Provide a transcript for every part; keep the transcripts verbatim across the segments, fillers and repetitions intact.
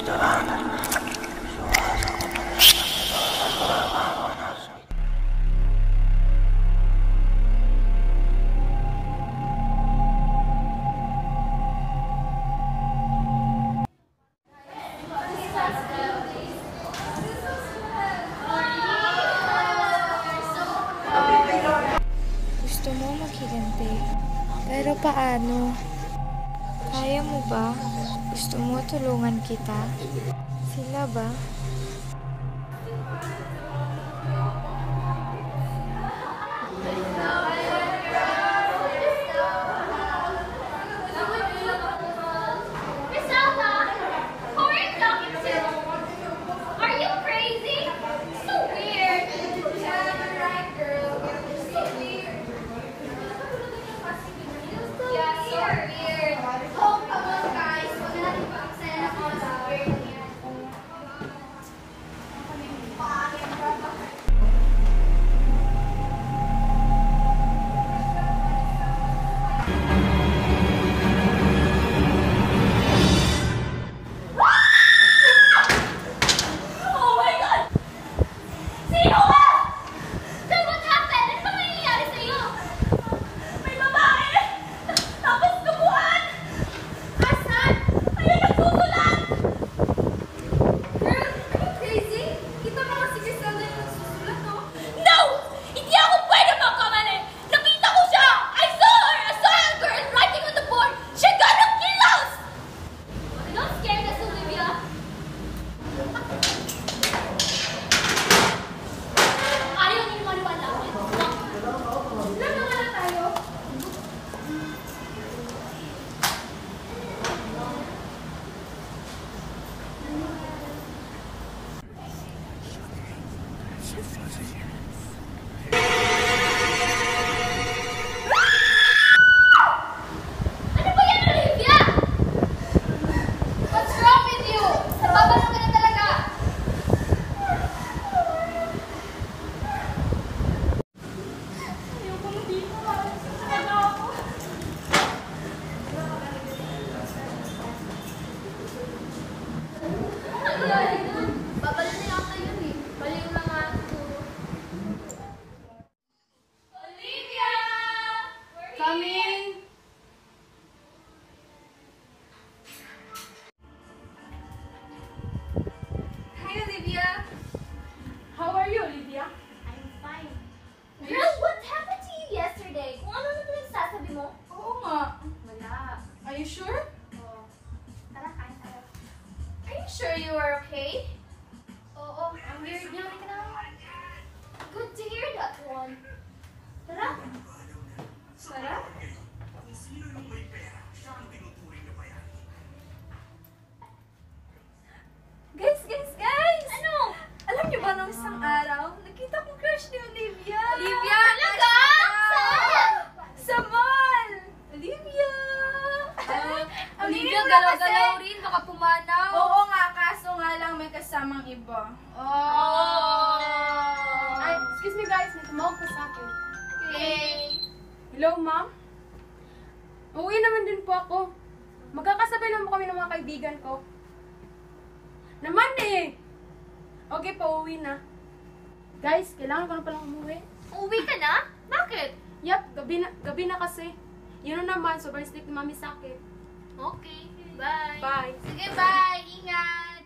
Gusto mo makiganti? Pero paano? Kaya mo ba? Gusto mo tulungan kita? Sila ba? Sure you are okay? Oo, ang weird niya. Good to hear that one. Tara. Tara. Guys, guys, guys! Ano? Alam niyo ba nung isang araw, nakita kong crush ni Olivia. Olivia? Talaga? Saan? Sa mall! Olivia! Uh, Olivia, galaw-galaw rin. Baka pumanaw. Oo nga, kaso nga lang may kasamang iba. Oh. Ay, excuse me guys, may tumawag pa sa akin. Okay. Hello, ma'am? Uuwi naman din po ako. Magkakasabay naman kami ng mga kaibigan ko. Naman eh! Okay pa, uuwi na. Guys, kailangan ko na palang umuwi. Uuwi ka na? Bakit? Yup, gabi na, gabi na kasi. Yun na naman, sobrang strict ni mami sa akin. Okay. Bye. Bye. Sige, bye. Ingat.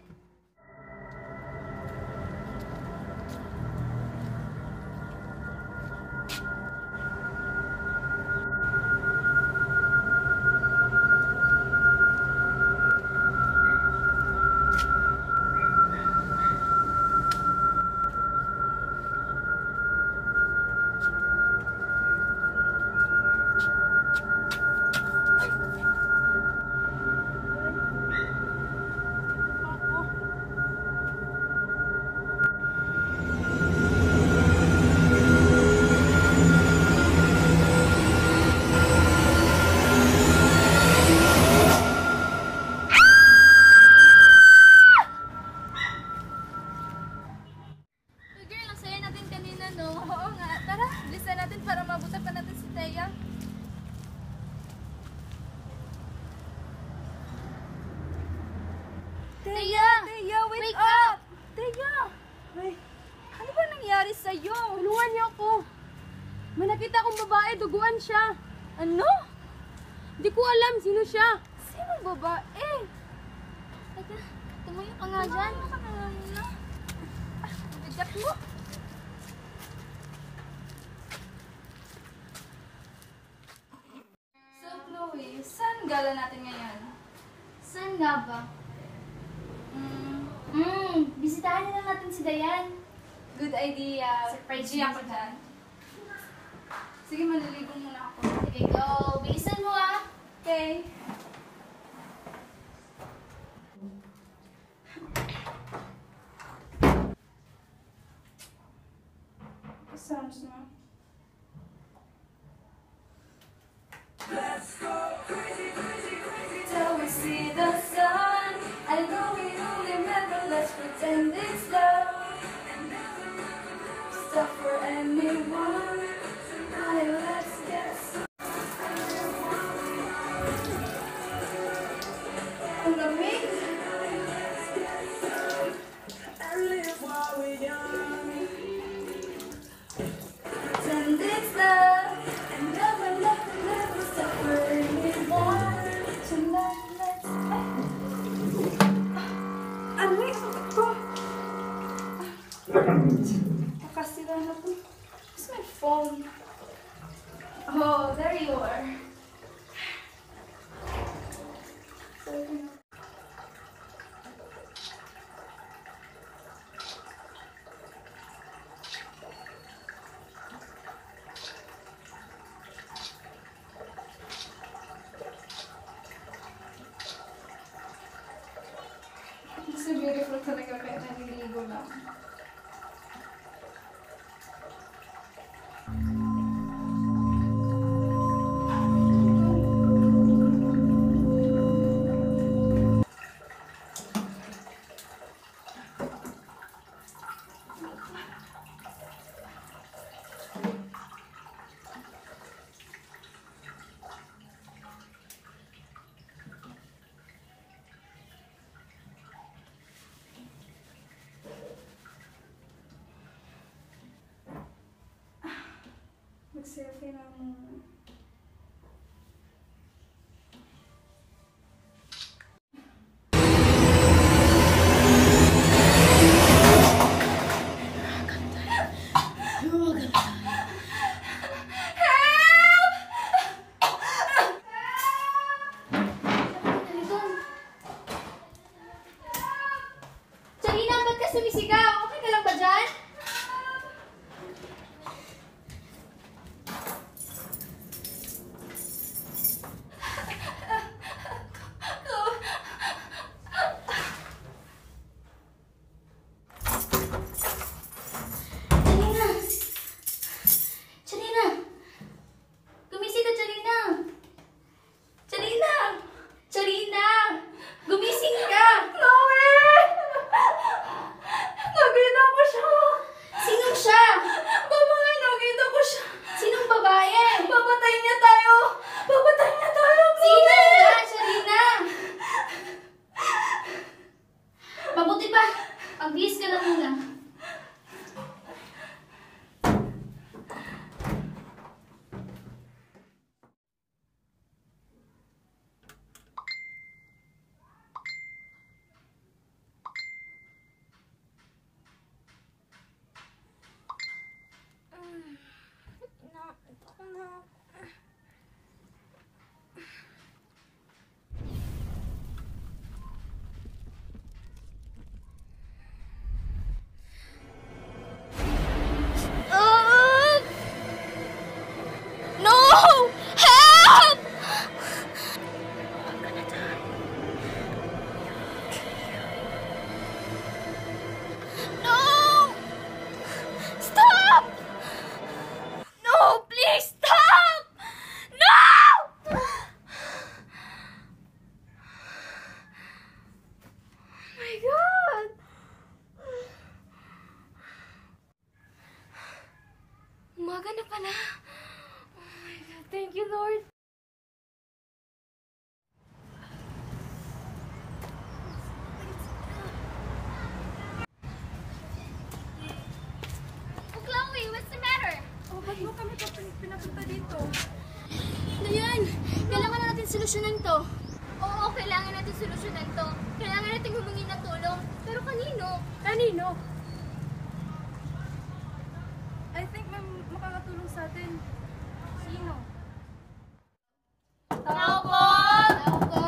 Teya! Teya, wake, Wake up! up! Teya! Ay, ano ba nangyari sa'yo? Tulungan niyo ako. May nakita akong babae, duguan siya. Ano? Hindi ko alam sino siya. Sino babae? Teka, tumuyo ka nga dyan. Ano ka na muna? Ah, bigat mo. So, Chloe, saan gala natin ngayon? Saan nga ba? Mm, Hmm, bisitahin na lang natin si Dayan. good idea. Surprise G ako dyan. Sige, maliligo muna ako. Sige, go. Bilisan mo ah. Okay. Sounds na. Till we see the sun. I know we only remember, let's pretend it's love. Stuff for anyone. Tonight, let's get some. Ang lamig. Pretend it's love. And never let the never stuff for anyone. Tonight, let's. Ay! Ano yung ito? Nakasira na po. Where's my phone? Oh, there you are. Sorry. It's so beautiful talaga kaya naliligo lang. Mag-selfie na muna. Charina, ba't ka sumisigaw? Okay ka lang ba dyan? Charina! Charina! Gumising ka, Charina! Charina! Charina! Gumising ka! Chloe! Nakita ko siya! Sinong siya? Babae, nakita ko siya! Sinong babae? Papatay niya tayo! Papatay niya tayo! Sino nga, Charina? Mabuti pa. Magbihis ka lang muna. Ah! No! Help! I'm gonna die. No! Stop! No, please stop! No! Oh my God! Umaga na pala. Oh my God, thank you, Lord. dito. Dayan, kailangan na natin solusyonan to. Oo, kailangan natin solusyonan to. Kailangan natin humingi ng tulong. Pero kanino? Kanino? I think may makakatulong sa atin. Sino? Tao po! Tao po!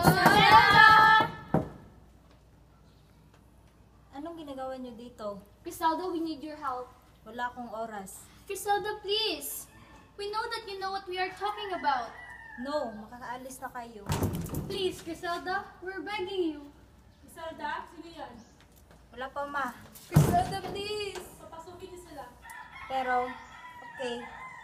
Anong ginagawa niyo dito? Crisaldo, we need your help. Wala akong oras. Crisaldo, please. We know that you know what we are talking about. No, makakaalis na kayo. Please, Crisalda, we're begging you. Isalda, sino yan? Wala pa, ma. Isalda, please! Papasukin niyo sila. Pero, okay.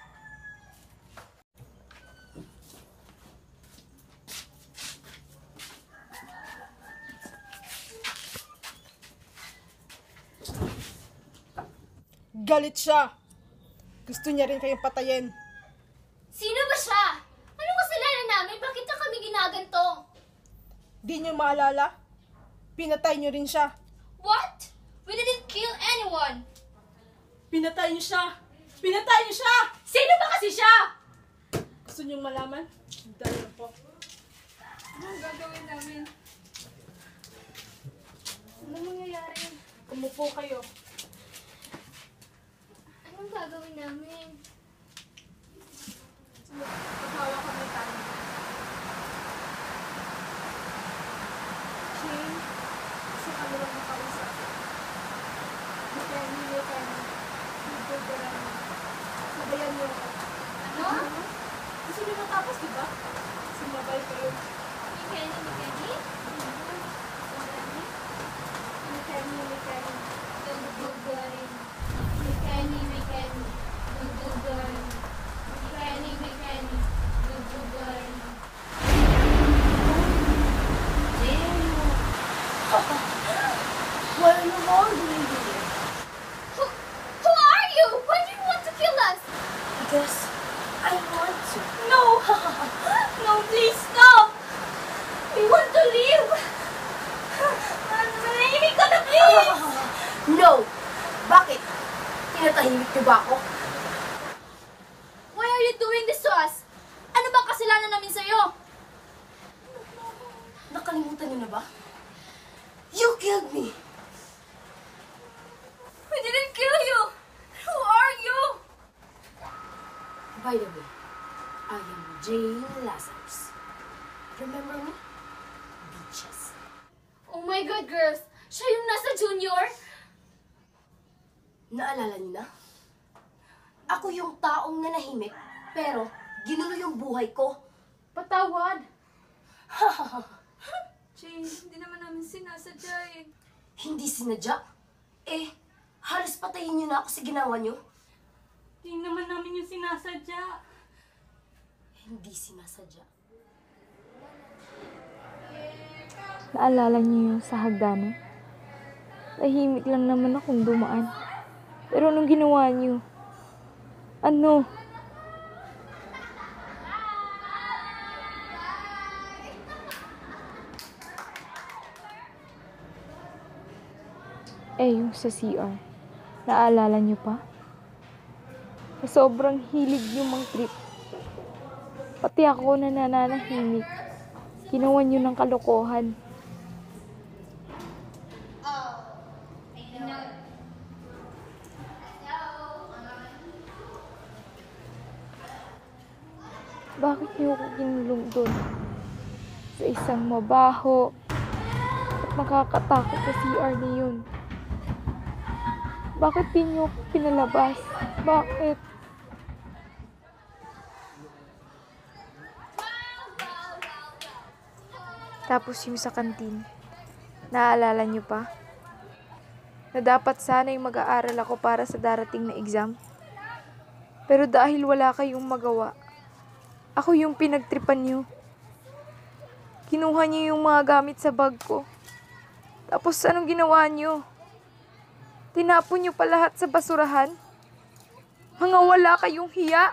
Galit siya. Gusto niya rin kayong patayin. Sino ba siya? Anong kasalanan namin? Bakit na kami ginaganto? Di niyo maalala? Pinatay niyo rin siya. What? We didn't kill anyone. Pinatay niyo siya. Pinatay niyo siya! Sino ba kasi siya? Gusto niyong malaman? Dahil lang po. Anong gagawin namin? Anong mangyayari? Umupo kayo. Anong gagawin namin? Paghawa kami tayo. Shane, gusto kami lang makausap. Kenny, Kenny. Nagpagdaran mo. Sabayan niyo ako. Ano? Gusto niyo matapos, di ba? Sumabay kayo. Ni Kenny, ni Kenny? Ni Kenny, ni Kenny. Dugdugarin. Ni Kenny, ni Kenny. Dugdugarin. Ni Kenny, ni Kenny. Dugdugarin. What are you all doing here? Who, who are you? Why do you want to kill us? Because I want to. No! No, please stop! We want to leave! Manahimik ka na, please! No! Bakit? Tinatahimik niyo ba ako? Why are you doing this to us? Ano bang kasalanan namin sa'yo? Nakalimutan niyo na ba? You killed me! We didn't kill you! Who are you? By the way, I am Jane Lazarus. Remember me? Beaches. Oh my God, girls! Siya yung nasa junior? Naalala niyo na? Ako yung taong nanahimik, pero ginulo yung buhay ko. Patawad! Jane, hindi naman namin sinasadya eh. Hindi sinadya. Eh, halos patayin niyo na ako sa ginawa niyo. Hindi naman namin yung sinasadya. Hindi sinasadya. Naalala niyo yung sa hagdanan? Tahimik lang naman akong dumaan. Pero anong ginawa niyo? Ano? Eh, yung sa C R. Naalala niyo pa? Sa sobrang hilig niyo mang trip. Pati ako na nananahimik. Ginawa niyo ng kalokohan. Bakit niyo ako kinulong doon? Sa isang mabaho at nakakatakot na C R na yun. Bakit di niyo ako pinalabas? Bakit? Tapos yung sa kantin, naaalala niyo pa? Na dapat sana'y mag-aaral ako para sa darating na exam. Pero dahil wala kayong magawa, ako yung pinagtripan niyo. Kinuha niyo yung mga gamit sa bag ko. Tapos anong ginawa niyo? Tinapon niyo pa lahat sa basurahan? Mga wala kayong hiya?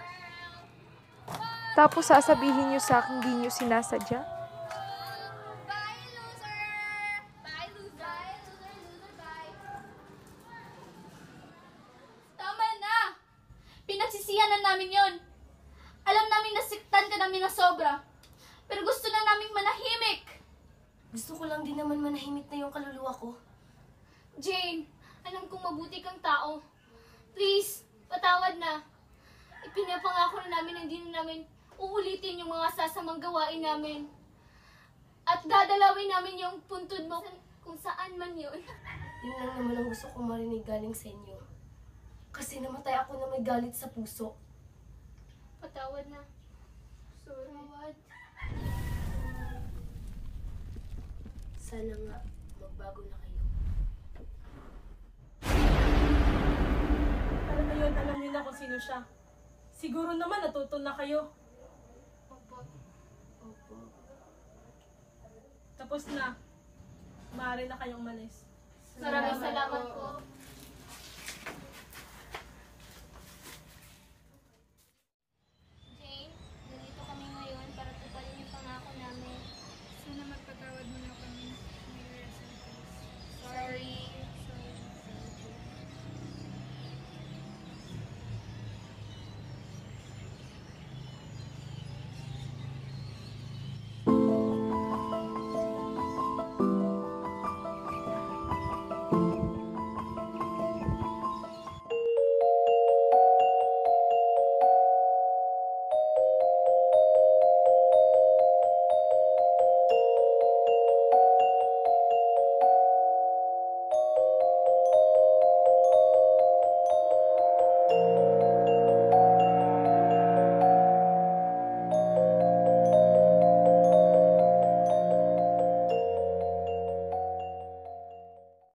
Tapos sasabihin niyo sa akin di niyo sinasadya? Bye, loser! Bye, loser! Bye, loser, loser, bye! Tama na! Pinagsisihan na namin yon. Alam namin namin na sobra. Pero gusto na naming manahimik. Gusto ko lang din naman manahimik na yung kaluluwa ko. Jane, alam kong mabuti kang tao. Please, patawad na. Ipinapangako na namin na hindi na namin uulitin yung mga sasamang gawain namin. At dadalawin namin yung puntod mo kung saan man yun. Yun lang naman ang gusto kong marinig galing sa inyo. Kasi namatay ako na may galit sa puso. Patawad na. Sorry. Patawad. Sana nga magbago na kayo. Alam mo yun, alam niyo na kung sino siya. Siguro naman natuto na kayo. Opo. Opo. Tapos na. Maaari na kayong malis. Maraming salamat po.